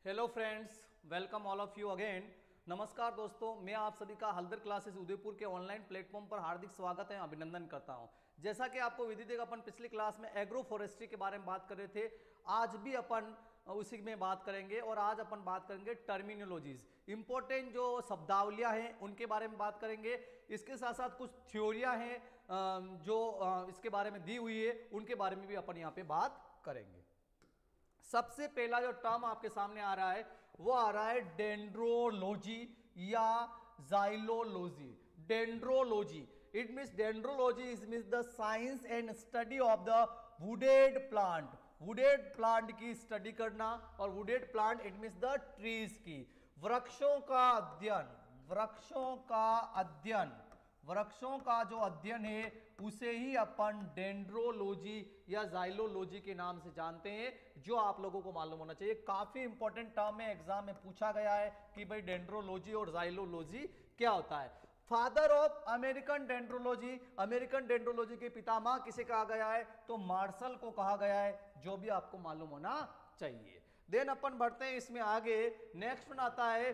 Hello friends, welcome all of you again. नमस्कार दोस्तों, मैं आप सभी का हल्दर क्लासेस उदयपुर के ऑनलाइन प्लेटफॉर्म पर हार्दिक स्वागत है, अभिनंदन करता हूं। जैसा कि आपको विदित है, अपन पिछली क्लास में एग्रो फॉरेस्ट्री के बारे में बात कर रहे थे। आज भी अपन उसी में बात करेंगे और आज अपन बात करेंगे टर्मिनोलॉजीज, इंपॉर्टेंट जो शब्दावलियां हैं उनके बारे में बात करेंगे। इसके साथ साथ कुछ थ्योरियां हैं जो इसके बारे में दी हुई है, उनके बारे में भी अपन यहाँ पे बात करेंगे। सबसे पहला जो टर्म आपके सामने आ रहा है वो आ रहा है डेंड्रोलॉजी या xylology. Dendrology, it means dendrology is means the science and study of the wooded plant. Wooded plant की स्टडी करना, और wooded plant it means the trees की, वृक्षों का अध्ययन। वृक्षों का अध्ययन, वृक्षों का जो अध्ययन है उसे ही अपन डेंड्रोलॉजी या जाइलोलॉजी के नाम से जानते हैं, जो आप लोगों को मालूम होना चाहिए। काफी इंपॉर्टेंट टर्म है, एग्जाम में पूछा गया है कि भाई डेंड्रोलॉजी और जाइलोलॉजी क्या होता है। Father of American dendrology, American dendrology के पितामह किसे कहा गया है? तो मार्शल को कहा गया है, जो भी आपको मालूम होना चाहिए। देन अपन बढ़ते हैं इसमें आगे। नेक्स्ट वन आता है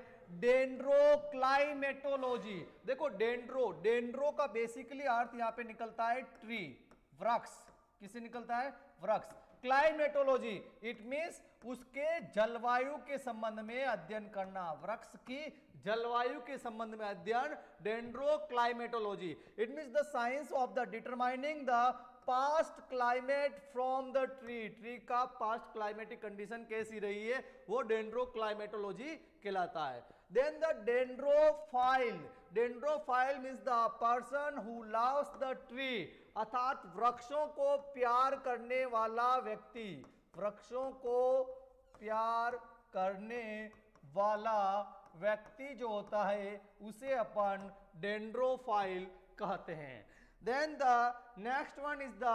डेंड्रोक्लाइमेटोलॉजी। देखो डेंड्रो का बेसिकली अर्थ यहां पे निकलता है ट्री, वृक्ष। किसे निकलता है? वृक्ष। क्लाइमेटोलॉजी इट मींस उसके जलवायु के संबंध में अध्ययन करना, वृक्ष की जलवायु के संबंध में अध्ययन, dendroclimatology. It means the science of the determining the past climate from the tree. Tree का पास्ट क्लाइमेटिक कंडीशन कैसी रही है वो डेंड्रोक्लाइमेटोलॉजी कहलाता है। Then the dendrophile, dendrophile means the person who loves the tree, अर्थात वृक्षों को प्यार करने वाला व्यक्ति। वृक्षों को प्यार करने वाला व्यक्ति जो होता है उसे अपन डेंड्रोफाइल कहते हैं। Then the next one is the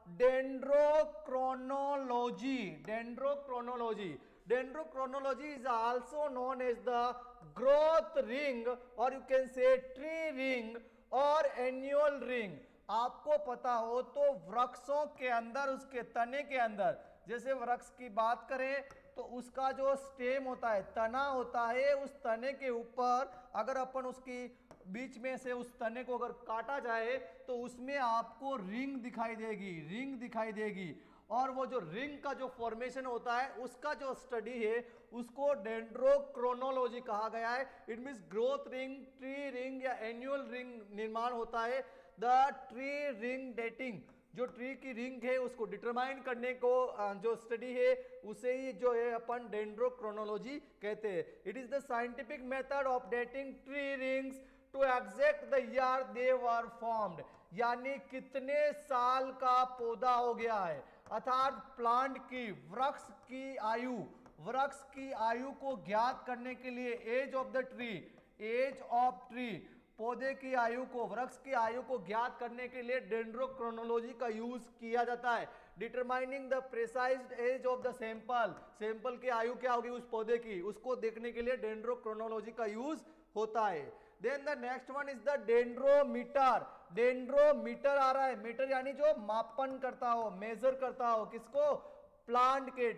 dendrochronology. Dendrochronology. Dendrochronology is also known as the growth ring, or you can say tree ring or annual ring. आपको पता हो तो वृक्षों के अंदर, उसके तने के अंदर, जैसे वृक्ष की बात करें तो उसका जो स्टेम होता है, तना होता है, उस तने के ऊपर अगर अपन उसकी बीच में से उस तने को अगर काटा जाए तो उसमें आपको रिंग दिखाई देगी, रिंग दिखाई देगी। और वो जो रिंग का जो फॉर्मेशन होता है उसका जो स्टडी है उसको डेंड्रोक्रोनोलॉजी कहा गया है। It means growth ring, tree ring या एनुअल रिंग निर्माण होता है। द ट्री रिंग डेटिंग, जो ट्री की रिंग है उसको डिटरमाइन करने को जो स्टडी है उसे ही जो है अपन डेंड्रोक्रोनोलॉजी कहते हैं। It is the scientific method of dating tree rings to exact the year they were formed, यानी कितने साल का पौधा हो गया है, अर्थात प्लांट की, वृक्ष की आयु, वृक्ष की आयु को ज्ञात करने के लिए age of the tree, age of tree, पौधे की आयु को, वृक्ष की आयु को ज्ञात करने के लिए डेंड्रोक्रोनोलॉजी का यूज किया जाता है। Determining the precised age of the sample, sample की आयु क्या होगी उस पौधे की, उसको देखने के लिए डेंड्रोक्रोनोलॉजी का यूज होता है। Then the next one is the dendrometer. Dendrometer आ रहा है, मीटर यानी जो मापन करता हो, मेजर करता हो, किसको? प्लांट के,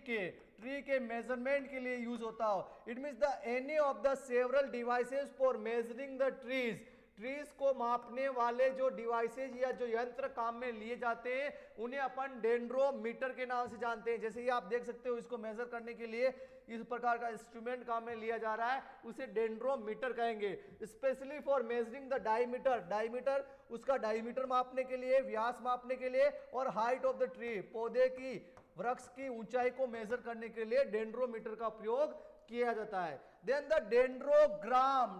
ट्री के मेजरमेंट के लिए यूज होता हो। It means the any of the several devices for measuring the trees, trees को मापने वाले जो डिवाइसेज या जो यंत्र काम में लिए जाते हैं उन्हें अपन डेंड्रोमीटर के नाम से जानते हैं। जैसे ये आप देख सकते हो, इसको मेजर करने के लिए इस प्रकार का इंस्ट्रूमेंट काम में लिया जा रहा है, उसे डेंड्रोमीटर कहेंगे। Specially for measuring the diameter, diameter उसका डायमीटर मापने के लिए, व्यास मापने के लिए, और हाइट ऑफ द ट्री, पौधे की, वृक्ष की ऊंचाई को मेजर करने के लिए डेंड्रोमीटर का प्रयोग किया जाता है। देन द डेंड्रोग्राम,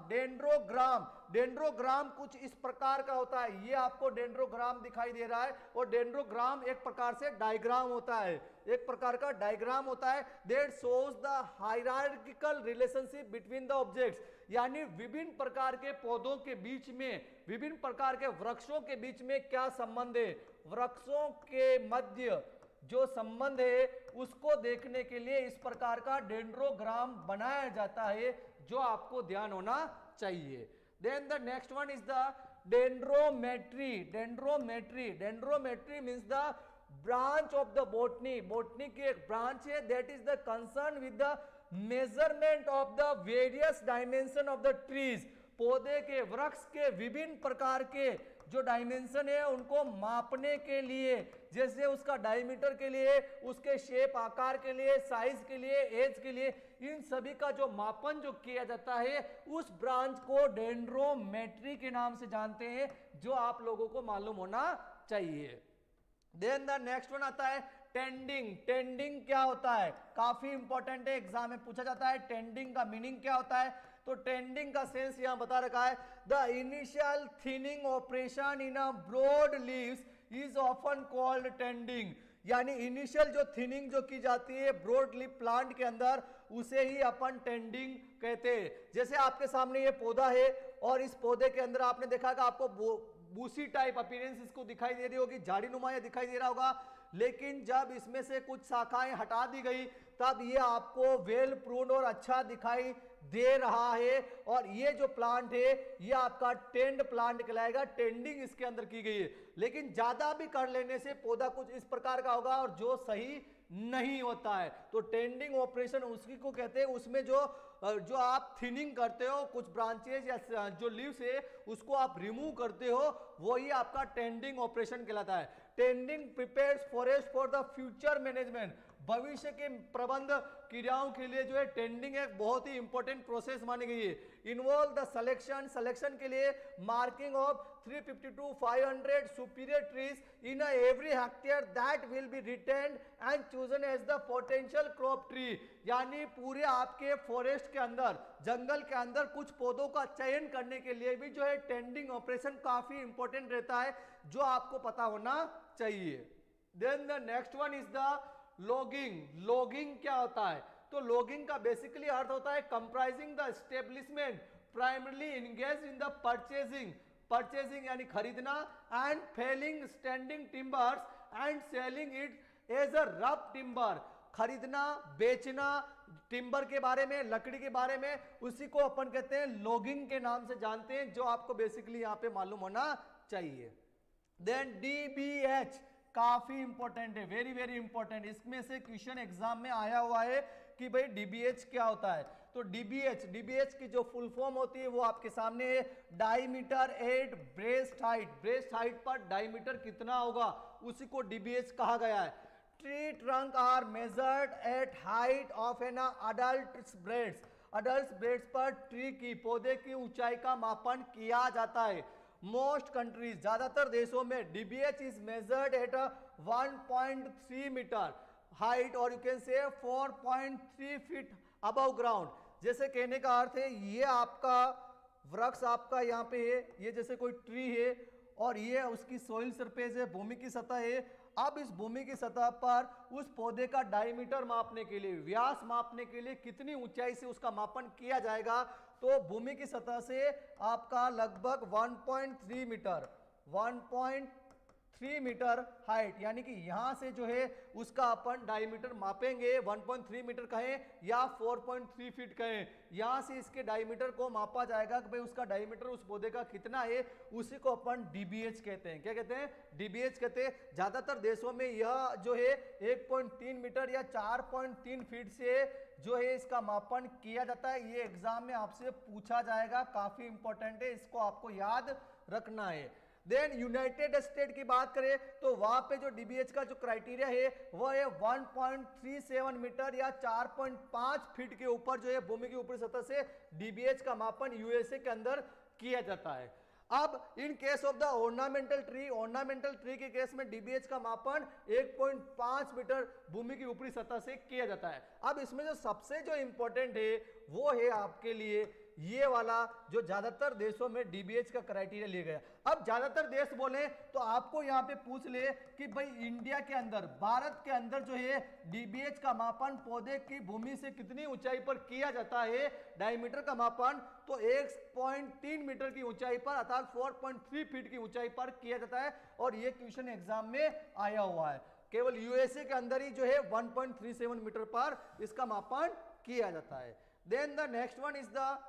डेंड्रोग्राम कुछ इस प्रकार का होता है, ये आपको डेंड्रोग्राम दिखाई दे रहा है, और डेंड्रोग्राम एक प्रकार से डायग्राम होता है, एक प्रकार का डायग्राम होता है। That shows the hierarchical relationship between the objects, यानी विभिन्न प्रकार के पौधों के बीच में, विभिन्न प्रकार के वृक्षों के बीच में क्या संबंध है, वृक्षों के मध्य जो संबंध है उसको देखने के लिए इस प्रकार का डेंड्रोग्राम बनाया जाता है, जो आपको ध्यान होना चाहिए। Then the next one is the dendrometry. Dendrometry, dendrometry means the branch of the botany, botany की एक ब्रांच है that is the concern with the measurement of the various dimension of the trees, पौधे के वृक्ष के विभिन्न प्रकार के जो डायमेंशन है उनको मापने के लिए, जैसे उसका डायमीटर के लिए, उसके शेप आकार के लिए, साइज के लिए, एज के लिए, इन सभी का जो मापन जो किया जाता है उस ब्रांच को डेंड्रोमेट्री के नाम से जानते हैं, जो आप लोगों को मालूम होना चाहिए। देन द नेक्स्ट वन आता है टेंडिंग। टेंडिंग क्या होता है, काफी इंपॉर्टेंट है, एग्जाम में पूछा जाता है टेंडिंग का मीनिंग क्या होता है। तो टेंडिंग का सेंस यहां बता रखा है, the initial thinning operation in a broad leaves is often called tending, यानी इनिशियल जो थिनिंग जो की जाती है ब्रॉड लीफ प्लांट के अंदर उसे ही अपन टेंडिंग कहते हैं। जैसे आपके सामने ये पौधा है और इस पौधे के अंदर आपने देखा कि आपको बूसी टाइप अपीयरेंस इसको दिखाई दे रही होगी, झाड़ी नुमा ये दिखाई दे रहा होगा, लेकिन जब इसमें से कुछ शाखाएं हटा दी गई तब ये आपको वेल प्रून्ड और अच्छा दिखाई दे रहा है, और ये जो प्लांट है ये आपका टेंड प्लांट कहलाएगा, टेंडिंग इसके अंदर की गई है। लेकिन ज्यादा भी कर लेने से पौधा कुछ इस प्रकार का होगा और जो सही नहीं होता है। तो टेंडिंग ऑपरेशन उसी को कहते हैं, उसमें जो आप थिनिंग करते हो, कुछ ब्रांचेज या जो लीव्स है उसको आप रिमूव करते हो, वही आपका टेंडिंग ऑपरेशन कहलाता है। Tending prepares forest for the future management, भविष्य के प्रबंध क्रियाओं के लिए जो है टेंडिंग एक बहुत ही इंपॉर्टेंट प्रोसेस मानी गई है। इन्वॉल्व द सिलेक्शन, सिलेक्शन के लिए marking of 350 to 500 superior trees in every hectare that will be retained and chosen as the potential crop tree, यानी पूरे आपके फॉरेस्ट के अंदर, जंगल के अंदर कुछ पौधों का चयन करने के लिए भी जो है टेंडिंग ऑपरेशन काफी इंपॉर्टेंट रहता है, जो आपको पता होना चाहिए। Then the next one is the logging. Logging क्या होता है, तो लॉगिंग का बेसिकली अर्थ होता है comprising the establishment primarily engage in the purchasing, purchasing यानी खरीदना, and felling standing timbers and selling it as a rough timber, खरीदना बेचना टिम्बर के बारे में, लकड़ी के बारे में, उसी को अपन कहते हैं लॉगिंग के नाम से जानते हैं, जो आपको बेसिकली यहां पे मालूम होना चाहिए। देन DBH काफी इंपॉर्टेंट है, वेरी वेरी इंपॉर्टेंट, इसमें से क्वेश्चन एग्जाम में आया हुआ है कि भाई DBH क्या होता है। तो DBH की जो फुल फॉर्म होती है वो आपके सामने है, diameter at breast height, breast height पर डायमीटर कितना होगा उसी को DBH कहा गया है। Tree trunk are measured at height of an adult breasts, adult breasts पर ट्री की, पौधे की ऊंचाई का मापन किया जाता है। मोस्ट कंट्रीज, ज्यादातर देशों में DBH is measured at 1.3 meter height और you can say 4.3 feet above ground. जैसे कहने का अर्थ है ये आपका वृक्ष आपका यहाँ पे है, ये जैसे कोई ट्री है और ये उसकी सोइल सरफेस है, भूमि की सतह है। अब इस भूमि की सतह पर उस पौधे का डायमीटर मापने के लिए, व्यास मापने के लिए कितनी ऊंचाई से उसका मापन किया जाएगा, तो भूमि की सतह से आपका लगभग 1.3 मीटर, 1.3 मीटर हाइट, यानी कि यहां से जो है उसका अपन डायमीटर मापेंगे, 1.3 मीटर कहें या 4.3 फीट कहें, यहां से इसके डायमीटर को मापा जाएगा कि भाई उसका डायमीटर उस पौधे का कितना है, उसी को अपन DBH कहते हैं। क्या कहते हैं? DBH कहते हैं। ज्यादातर देशों में यह जो है 1.3 मीटर या 4.3 फीट से जो है इसका मापन किया जाता है। ये एग्जाम में आपसे पूछा जाएगा, काफी इंपॉर्टेंट है, इसको आपको याद रखना है। देन यूनाइटेड स्टेट की बात करें तो वहां पे जो DBH का जो क्राइटेरिया है वह है 1.37 मीटर या 4.5 फीट के ऊपर जो है भूमि की ऊपरी सतह से DBH का मापन USA के अंदर किया जाता है। अब in case of the ornamental tree के केस में DBH का मापन 1.5 मीटर भूमि की ऊपरी सतह से किया जाता है। अब इसमें जो सबसे जो इंपॉर्टेंट है वो है आपके लिए ये वाला, जो ज्यादातर देशों में DBH का क्राइटेरिया लिया गया। अब ज्यादातर देश बोले तो आपको यहाँ पे पूछ ले कि भाई इंडिया के अंदर, भारत के अंदर जो है DBH का मापन पौधे की भूमि से कितनी ऊंचाई पर किया जाता है, डायमीटर का मापन, तो 1.3 मीटर की ऊंचाई पर अर्थात 4.3 फीट की ऊंचाई पर किया जाता है। और ये क्वेश्चन एग्जाम में आया हुआ है। केवल USA के अंदर ही जो है 1.37 मीटर पर इसका मापन किया जाता है। Then the next one is the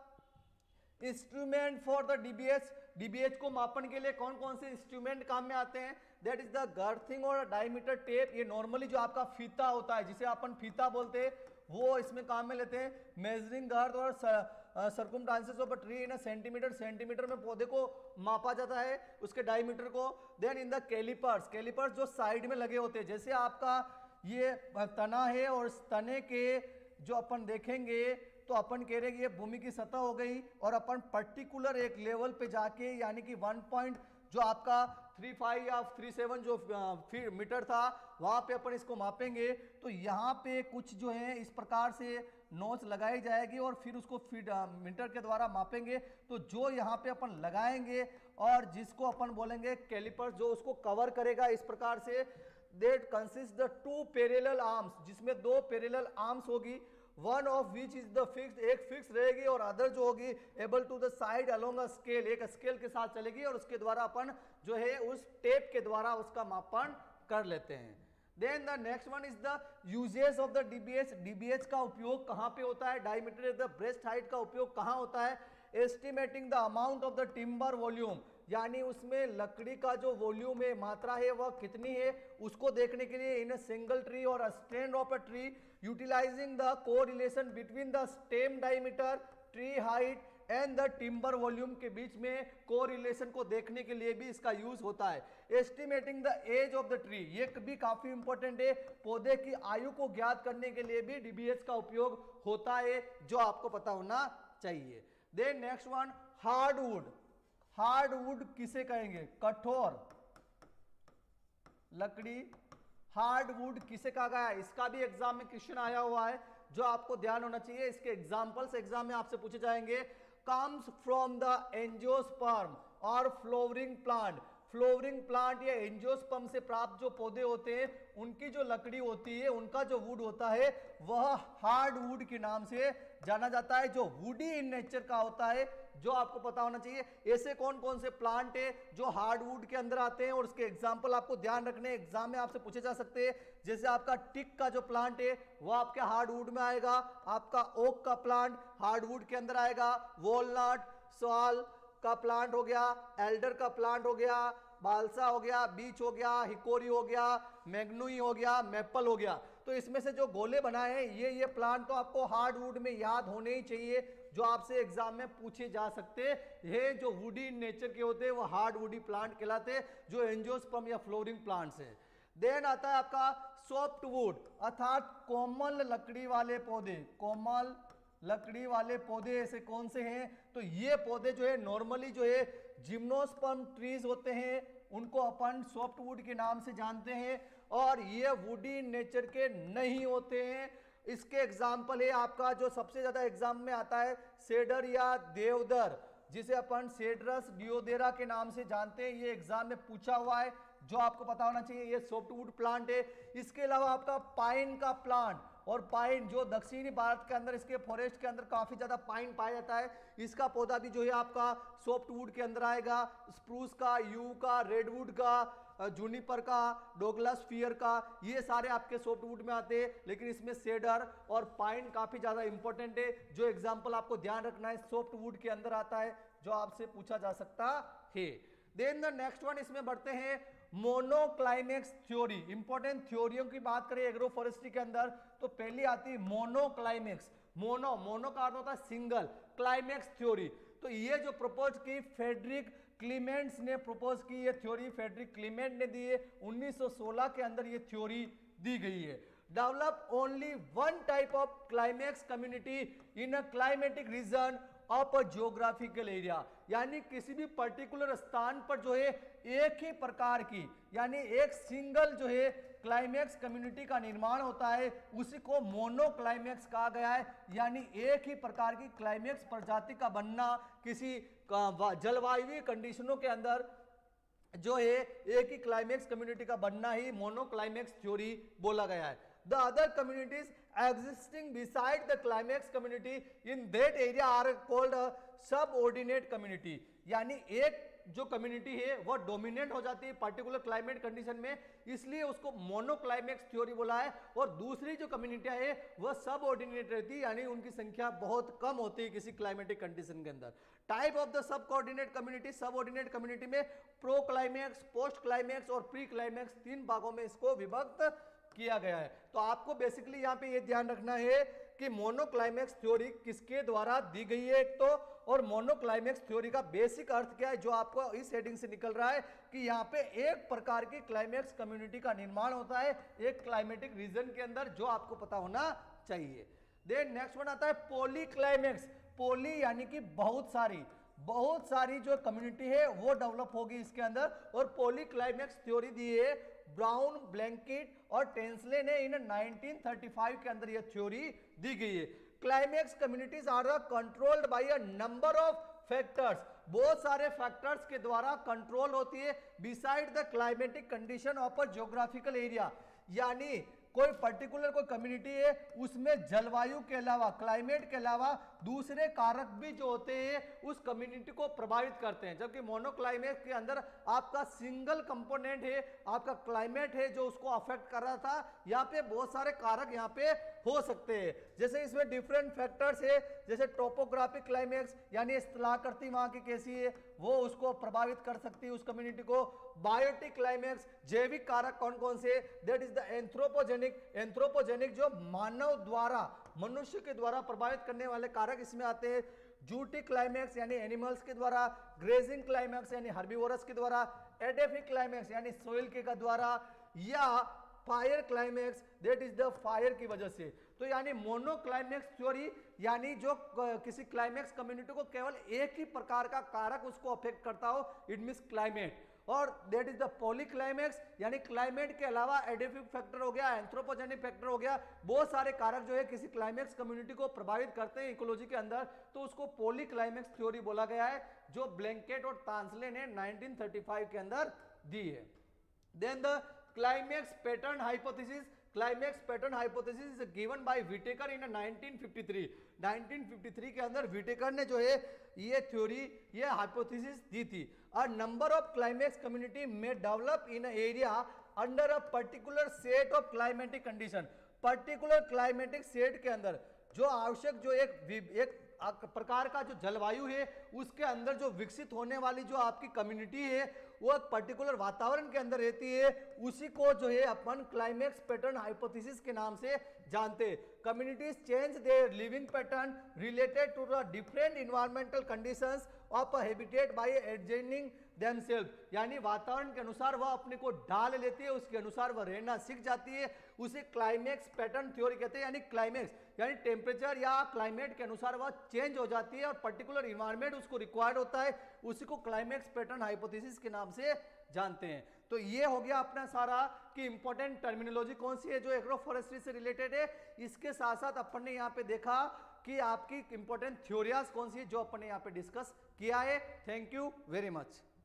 instrument for the DBH। DBH को मापन के लिए कौन कौन से इंस्ट्रूमेंट काम में आते हैं? दैट इज द गर्थिंग और डायमीटर टेप। ये नॉर्मली जो आपका फीता होता है, जिसे अपन फीता बोलते हैं, वो इसमें काम में लेते हैं। मेजरिंग गर्थ और circumferences of a tree in centimeter, centimeter में पौधे को मापा जाता है, उसके डायमीटर को। Then in the calipers, calipers जो साइड में लगे होते हैं, जैसे आपका ये तना है और इस तने के जो अपन देखेंगे तो अपन कह रहे हैं कि ये भूमि की सतह हो गई, और अपन पर्टिकुलर एक लेवल पे जाके यानी कि 1 पॉइंट जो आपका 35 या 37 जो मीटर था वहां पे अपन इसको मापेंगे। तो यहाँ पे कुछ जो है इस प्रकार से नोच लगाई जाएगी और फिर उसको फीट मीटर के द्वारा मापेंगे। तो जो यहाँ पे अपन लगाएंगे और जिसको अपन बोलेंगे कैलिपर, जो उसको कवर करेगा इस प्रकार से, that consist the 2 parallel arms, जिसमें 2 पैरेलल आर्म्स होगी, one of which is the fixed, एक फिक्स रहेगी और अदर जो होगी able to the side along a scale, एक स्केल के साथ चलेगी और उसके द्वारा अपन जो है उस टेप के द्वारा उसका मापन कर लेते हैं। Then the next one is the uses of the DBH. DBH का उपयोग कहाँ पे होता है? डायमीटर द ब्रेस्ट हाइट का उपयोग कहाँ होता है? Estimating the amount of the timber volume, यानी उसमें लकड़ी का जो वॉल्यूम है, मात्रा है, वह कितनी है उसको देखने के लिए इन अ सिंगल ट्री और a stand of a tree, utilising the correlation between the stem diameter, tree height and the timber volume के बीच में कोरिलेशन को देखने के लिए भी इसका यूज होता है। Estimating the age of the tree, ये भी काफी इंपॉर्टेंट है, पौधे की आयु को ज्ञात करने के लिए भी डीबीएच का उपयोग होता है, जो आपको पता होना चाहिए। Then next one, hardwood. Hardwood किसे कहेंगे? कठोर लकड़ी। हार्डवुड किसे कहा गया है? इसका भी एग्जाम में क्वेश्चन आया हुआ है, जो आपको ध्यान होना चाहिए। इसके एग्जांपल्स एग्जाम में आपसे पूछे जाएंगे। कम्स फ्रॉम द एंजियोस्पर्म और फ्लोवरिंग प्लांट। फ्लोवरिंग प्लांट या एंजियोस्पर्म से प्राप्त जो पौधे होते हैं, उनकी जो लकड़ी होती है, उनका जो वुड होता है, वह हार्डवुड के नाम से जाना जाता है, जो वुडी इन नेचर का होता है, जो आपको पता होना चाहिए। ऐसे कौन कौन से प्लांट है जो हार्डवुड के अंदर आते हैं और उसके एग्जाम्पल आपको ध्यान रखने एग्जाम में आपसे पूछे जा सकते हैं। जैसे आपका टिक का जो प्लांट है वो आपके हार्डवुड में आएगा, आपका ओक का प्लांट हार्डवुड के अंदर आएगा, वॉलनट, साल का प्लांट हो गया, एल्डर का प्लांट हो गया, बालसा हो गया, बीच हो गया, हिकोरी हो गया, मैग्नोई हो गया, मैपल हो गया। तो इसमें से जो गोले बनाए हैं ये प्लांट तो आपको हार्डवुड में याद होने ही चाहिए, जो आपसे एग्जाम में पूछे जा सकते हैं। जो वुडी इन नेचर के होते हैं वो हार्डवुडी प्लांट कहलाते हैं, जो एंजियोस्पर्म या फ्लोरिंग प्लांट्स हैं। देन आता है आपका सॉफ्टवुड, अर्थात कोमल लकड़ी वाले पौधे। कोमल लकड़ी वाले पौधे ऐसे कौन से हैं? तो ये पौधे जो है नॉर्मली जो है जिम्नोस्पर्म ट्रीज होते हैं, उनको अपन सॉफ्टवुड के नाम से जानते हैं, और ये वुडी नेचर के नहीं होते हैं। इसके एग्जाम्पल है आपका जो सबसे ज्यादा एग्जाम में आता है सेडर या देवदर, जिसे अपन सेड्रस डिओडेरा के नाम से जानते हैं। ये एग्जाम में पूछा हुआ है, जो आपको पता होना चाहिए। ये सॉफ्टवुड प्लांट है। इसके अलावा आपका पाइन का प्लांट, और पाइन जो दक्षिणी भारत के अंदर इसके फॉरेस्ट के अंदर काफी ज्यादा पाइन पाया जाता है, इसका पौधा भी जो है आपका सॉफ्टवुड के अंदर आएगा। स्प्रूस का, यू का, रेडवुड का, जूनिपर का, डोगलास फियर का, ये सारे आपके सॉफ्टवुड में आते हैं। लेकिन इसमें सेडर और पाइन काफी ज्यादा इंपॉर्टेंट है, जो एग्जाम्पल आपको ध्यान रखना है सॉफ्टवुड के अंदर आता है, जो आपसे पूछा जा सकता है। देन द नेक्स्ट वन, इसमें बढ़ते हैं मोनोक्लाइमेक्स थ्योरी। इंपॉर्टेंट थ्योरियों की बात करें एग्रो फॉरेस्ट्री के अंदर तो पहली आती है मोनोक्लाइमेक्स। मोनो का अर्थ होता है सिंगल, क्लाइमेक्स थ्योरी। तो ये जो प्रपोज की फ्रेडरिक क्लीमेंट्स ने प्रपोज की, ये थ्योरी फ्रेडरिक क्लीमेंट ने दी है। 1916 के अंदर ये थ्योरी दी गई है। Develop only one type of climax community in a climatic region of a geographical area, यानी किसी भी पर्टिकुलर स्थान पर जो है एक ही प्रकार की, यानी एक सिंगल जो है क्लाइमेक्स कम्युनिटी का निर्माण होता है, उसी को मोनोक्लाइमेक्स कहा गया है। यानी एक ही प्रकार की क्लाइमेक्स प्रजाति का बनना, किसी जलवायु कंडीशनों के अंदर जो है एक ही क्लाइमेक्स कम्युनिटी का बनना ही मोनोक्लाइमेक्स थ्योरी बोला गया है। The other communities existing beside the climax community in that area are called a subordinate community, यानी एक जो कम्युनिटी है वो डोमिनेट हो जाती है पर्टिकुलर क्लाइमेट कंडीशन में, इसलिए उसको मोनोक्लाइमेक्स थ्योरी बोला है। और दूसरी जो कम्युनिटियां है वह सब ऑर्डिनेट रहती है, यानी उनकी संख्या बहुत कम होती है किसी क्लाइमेटिक कंडीशन के अंदर। Type of the sub coordinate community, subordinate community में प्रो क्लाइमेक्स, पोस्ट क्लाइमेक्स और प्री क्लाइमेक्स 3 भागों में इसको विभक्त किया गया है। तो आपको बेसिकली यहां पे ये ध्यान रखना है कि मोनोक्लाइमेक्स थ्योरी किसके द्वारा दी गई है एक तो, और मोनोक्लाइमेक्स थ्योरी का बेसिक अर्थ क्या है जो आपको इस हेडिंग से निकल रहा है कि यहाँ पे एक प्रकार की क्लाइमेक्स कम्युनिटी का निर्माण होता है एक क्लाइमेटिक रीजन के अंदर, जो आपको पता होना चाहिए। देन नेक्स्ट वन आता है पॉली क्लाइमेक्स। पॉली यानी कि बहुत सारी जो कम्युनिटी है वो डेवलप होगी इसके अंदर, और पॉली क्लाइमेक्स थ्योरी दी है ब्राउन, ब्लैंकेट और टेंसले ने इन 1935 के अंदर यह थ्योरी दी गई है। Climax communities are controlled by a number of factors, बहुत सारे फैक्टर्स के द्वारा कंट्रोल होती है beside the climatic condition of a geographical area. यानी कोई पर्टिकुलर कोई कम्युनिटी है उसमें जलवायु के अलावा, क्लाइमेट के अलावा दूसरे कारक भी जो होते हैं उस कम्युनिटी को प्रभावित करते हैं, जबकि मोनोक्लाइमेट के अंदर आपका सिंगल कंपोनेंट है, आपका क्लाइमेट है जो उसको अफेक्ट कर रहा था। यहाँ पे बहुत सारे कारक यहाँ पे हो सकते हैं, जैसे इसमें डिफरेंट फैक्टर्स है, जैसे टोपोग्राफिक क्लाइमेक्स यानी स्थलाकृति वहां की कैसी है वो उसको प्रभावित कर सकती है उस कम्युनिटी को। बायोटिक क्लाइमेक्स, जैविक कारक कौन कौन से, दैट इज द एंथ्रोपोजेनिक जो मानव द्वारा, मनुष्य के द्वारा प्रभावित करने वाले कारक इसमें आते हैं। जूटिक क्लाइमेक्स यानी एनिमल्स के द्वारा, ग्रेजिंग क्लाइमेक्स यानी हर्बीवोरस के द्वारा, एडेफिक क्लाइमेक्स यानी सोइल के द्वारा, या fire climax that is the fire की वजह से। तो यानी मोनोक्लाइमेक्स थ्योरी यानी जो किसी क्लाइमेक्स कम्युनिटी को केवल एक ही प्रकार का कारक उसको अफेक्ट करता हो, इट मींस क्लाइमेट। और दैट इज द पॉलीक्लाइमेक्स यानी क्लाइमेट के अलावा एडेफिक फैक्टर हो गया, एंथ्रोपोजेनिक फैक्टर हो गया, बहुत सारे कारक जो है किसी क्लाइमेक्स कम्युनिटी को प्रभावित करते हैं इकोलॉजी के अंदर, तो उसको पॉलीक्लाइमेक्स थ्योरी बोला गया है, जो ब्लैंकेट और तांसले ने 1935 के अंदर दी है। Then the climax pattern hypothesis, climax pattern hypothesis is given by Whittaker in 1953 के अंदर व्हिटेकर ने जो है ये थ्योरी, ये हाइपोथेसिस दी थी। A number of climax community में develop in area under a particular set of climatic condition. Particular climatic set के अंदर जो आवश्यक जो एक प्रकार का जो जलवायु है उसके अंदर जो विकसित होने वाली जो आपकी कम्युनिटी है वो एक पर्टिकुलर वातावरण के अंदर रहती है, उसी को जो है अपन क्लाइमेक्स पैटर्न हाइपोथेसिस के नाम से जानते हैं। Communities change their living pattern related to the different environmental conditions of a habitat by adjusting themselves, यानी वातावरण के अनुसार वह अपने को ढाल लेती है, उसके अनुसार वह रहना सीख जाती है, उसे क्लाइमेक्स पैटर्न थ्योरी कहते हैं। यानी क्लाइमेक्स यानी टेम्परेचर या क्लाइमेट के अनुसार वह चेंज हो जाती है और पर्टिकुलर इन्वायरमेंट उसको रिक्वायर्ड होता है, उसी को क्लाइमेक्स पैटर्न हाइपोथेसिस के नाम से जानते हैं। तो ये हो गया अपना सारा कि इंपॉर्टेंट टर्मिनोलॉजी कौन सी है जो एग्रोफॉरेस्ट्री से रिलेटेड है। इसके साथ साथ अपन ने यहाँ पे देखा कि आपकी इंपॉर्टेंट थ्योरियाज कौन सी है जो अपन ने यहाँ पे डिस्कस किया है। Thank you very much.